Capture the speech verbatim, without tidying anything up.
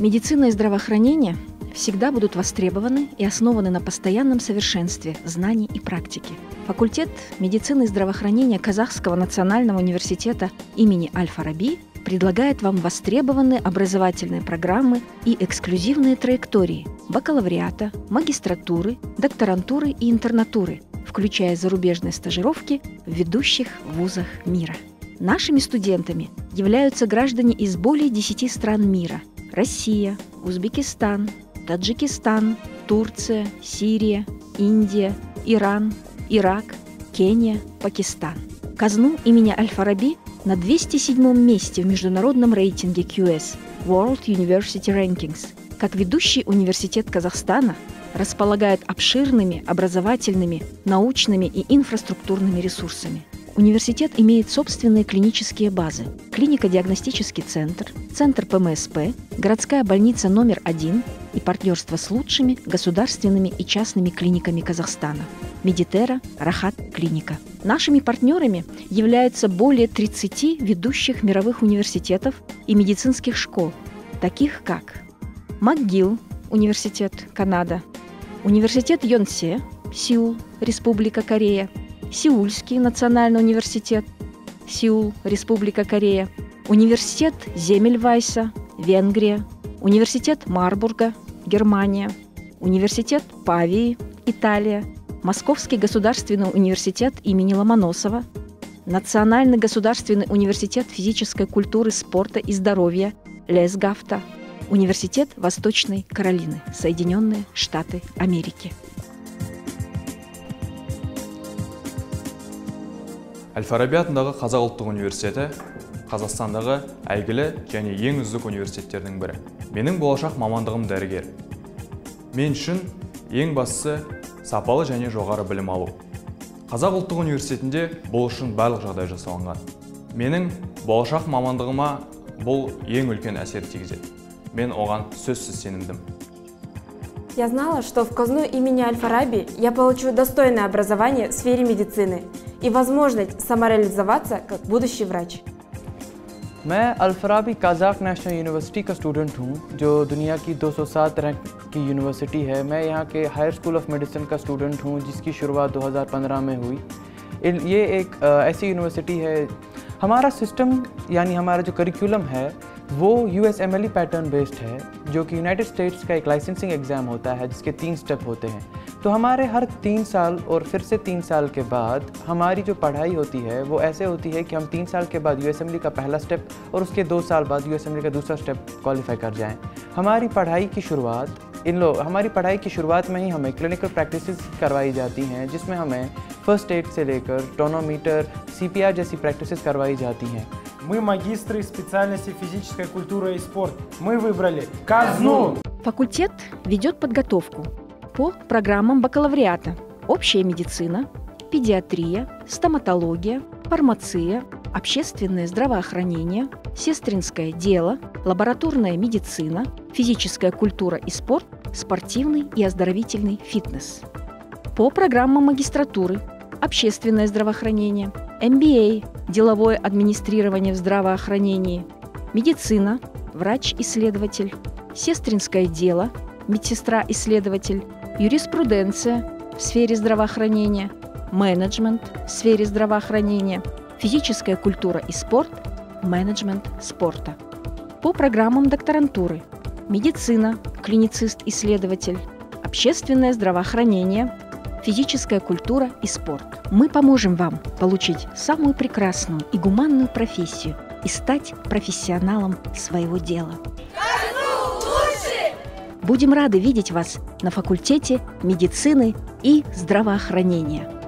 Медицина и здравоохранение всегда будут востребованы и основаны на постоянном совершенстве знаний и практики. Факультет медицины и здравоохранения Казахского национального университета имени Аль-Фараби предлагает вам востребованные образовательные программы и эксклюзивные траектории бакалавриата, магистратуры, докторантуры и интернатуры, включая зарубежные стажировки в ведущих вузах мира. Нашими студентами являются граждане из более десяти стран мира – Россия, Узбекистан, Таджикистан, Турция, Сирия, Индия, Иран, Ирак, Кения, Пакистан. Казну имени Аль-Фараби на двести седьмом месте в международном рейтинге кью эс World University Rankings. Как ведущий университет Казахстана располагает обширными образовательными, научными и инфраструктурными ресурсами. Университет имеет собственные клинические базы: клинико-диагностический центр, центр пэ эм эс пэ, городская больница номер один и партнерство с лучшими государственными и частными клиниками Казахстана – Медитера, Рахат клиника. Нашими партнерами являются более тридцати ведущих мировых университетов и медицинских школ, таких как МакГилл, университет, Канада, университет Йонсе, Сеул, Республика Корея, Сеульский национальный университет, Сеул, Республика Корея, университет Земельвайса, Венгрия, университет Марбурга, Германия, университет Павии, Италия, Московский государственный университет имени Ломоносова, Национальный государственный университет физической культуры, спорта и здоровья Лесгафта, университет Восточной Каролины, Соединенные Штаты Америки. Әл-Фараби атындағы Қазақ ұлттық университеті Қазақстандағы әйгілі және ең үздік университеттердің бірі. Менің болашақ мамандығым дәрігер. Мен үшін ең бастысы сапалы және жоғары білім алу. Қазақ ұлттық университетінде бұл үшін барлық жағдай жасалынған. Менің болашақ мамандығыма бұл ең үлкен әсер тигізеді. Мен оған сөзсіз сенімдім. Я знала, что в казну имени Аль-Фараби я получу достойное образование в сфере медицины и возможность самореализоваться как будущий врач. मैं Al-Farabi Kazakh National University का student हूँ, जो दुनिया की दो सौ सात रैंक की यूनिवर्सिटी है। मैं यहाँ के हायर स्कूल ऑफ मेडिसिन का स्टूडेंट हूँ, जिसकी शुरुआत दो हज़ार पंद्रह में हुई। ये एक ऐसी यूनिवर्सिटी है, हमारा सिस्टम यानी हमारा जो करिकुलम है वो U S M L E pattern based है, जो कि यूनाइटेड स्टेट्स का एक लाइसेंसिंग एग्ज़ाम होता है, जिसके तीन स्टेप होते हैं। तो हमारे हर तीन साल और फिर से तीन साल के बाद हमारी जो पढ़ाई होती है वो ऐसे होती है कि हम तीन साल के बाद U S M L E का पहला स्टेप और उसके दो साल बाद U S M L E का दूसरा स्टेप क्वालिफाई कर जाएं। हमारी पढ़ाई की शुरुआत इन लोग हमारी पढ़ाई की शुरुआत में ही हमें क्लिनिकल प्रैक्टिसेस करवाई जाती हैं, जिसमें हमें फर्स्ट एड से लेकर टोनोमीटर, सी पी आर जैसी प्रैक्टिसेस करवाई जाती हैं। Мы магистры специальности физическая культура и спорт. Мы выбрали казну. Факультет ведет подготовку по программам бакалавриата: общая медицина, педиатрия, стоматология, фармация, общественное здравоохранение, сестринское дело, лабораторная медицина, физическая культура и спорт, спортивный и оздоровительный фитнес. По программам магистратуры: общественное здравоохранение, эм би эй, деловое администрирование в здравоохранении, медицина, врач-исследователь, сестринское дело, медсестра-исследователь, юриспруденция в сфере здравоохранения, менеджмент в сфере здравоохранения, физическая культура и спорт, менеджмент спорта. По программам докторантуры: медицина, клиницист-исследователь, общественное здравоохранение, физическая культура и спорт. Мы поможем вам получить самую прекрасную и гуманную профессию и стать профессионалом своего дела. Будем рады видеть вас на факультете медицины и здравоохранения.